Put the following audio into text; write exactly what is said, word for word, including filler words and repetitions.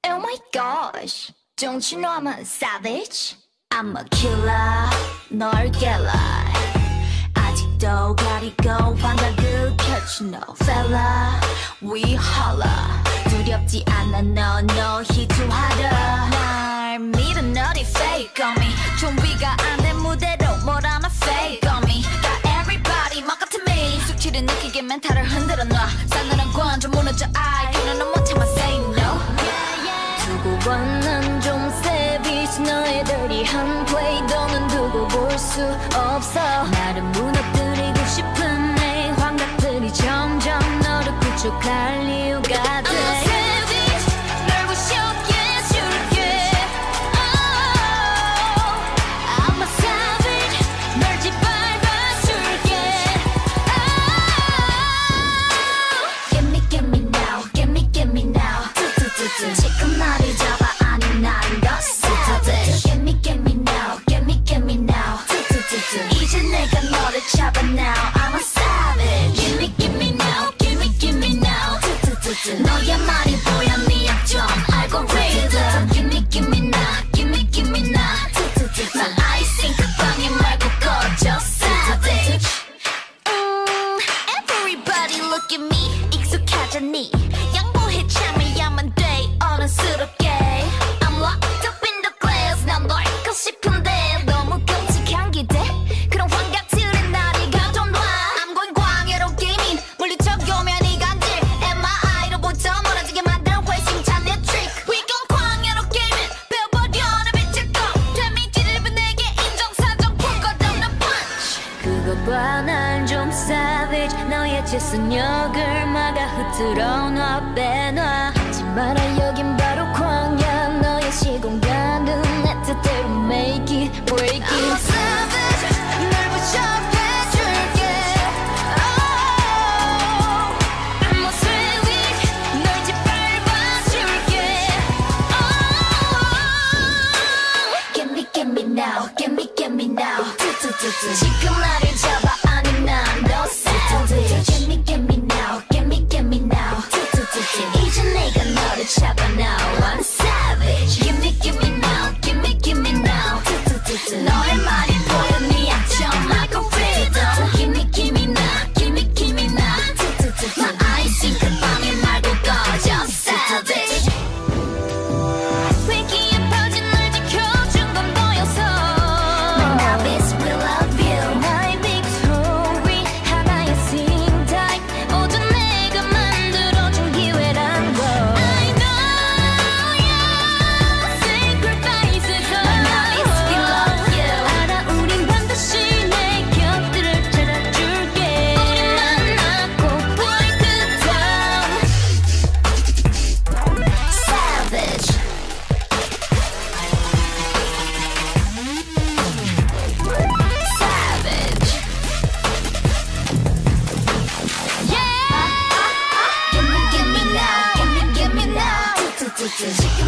Oh my gosh, don't you know I'm a savage? I'm a killer, 널 깨라. 아직도 가리고 환각을 펼치 no fella. We holla. 두렵지 않아 no no 희투하라. 날 믿어 너리 fake on me. 준비가 안 된 무대로 뭘 하나 fake on me. Got everybody 막 같은 me. 숙취를 느끼게 멘탈을 흔들어 놔. 싸늘한 관점 무너져 I 그는 넌 못 참아 say no. 두고 봐 난 좀 savage. 너의 dirty한 play 너는 두고 볼 수 없어. 나를 무너뜨리고 싶은 내 환각들이 점점 너를 구축할 이유가 돼. I'm a savage 널 부셔게 해줄게. oh, I'm a savage 널 짓밟아줄게. oh, Get me get me now get me get me now. 지금 나를 잡아 아니 난 더 savage. Get me get me now get me get me now. 이제 내가 너를 잡아 now. I'm a savage. Give me give me now give me give me now. 너의 말이 보여 네 약점 알고리즘. Give me give me now give me give me now. 난 아이싱 그 방에 말고 꺼져 savage. 음, Everybody look at me 익숙하잖니. 양보해 참여야만 돼 어른스럽게. I'm locked up in the glass 난 널 잊고 싶은데 너무 끔찍한 기대. 그런 환각들은 나를 가둬놔. I'm going 광야로 게이밍 물리쳐오면 이 간질 엠아이로부터 멀어지게 만든 회심찬 내 트릭. We gon' 광야로 게이밍 배워버려 내 빛을 꺼. 데미지를 입은 내게 인정사정 풀 것 없는 punch. 그거 봐 난 좀 savage. 너의 재선역을 막아 흐트러 놔 빼놔. 하지 마라 여긴 바로 광야. 너의 시공간은 내 뜻대로 make it break it. I'm a savage 널 부셔해줄게. oh, I'm a savage 널 짓밟아줄게. oh, Get me get me now get me get me now. 지금 나를 잡아 아니 난 더 savage. Get me get me now get me get me now. 이제 내가 너를 잡아 now. I'm savage. Give me give me now give me give me now. 너의 말이 보여 네 약점 알고리즘. Give me give me now give me give me now. 난 아이싱 그 방에 말고 꺼져 savage. 위기에 퍼진 널 지켜준 건 너여서. My novice will love you. 나의 big story 하나의 sing type. 모두 내가 만들어준 기회란 걸. I know your sacrifices. My novice will love you. 알아 우린 반드시 내 곁들을 찾아줄게. 우리 만나고 break it down. Savage. Savage. Yeah. Give me, give me now. Give me, give me now. 지금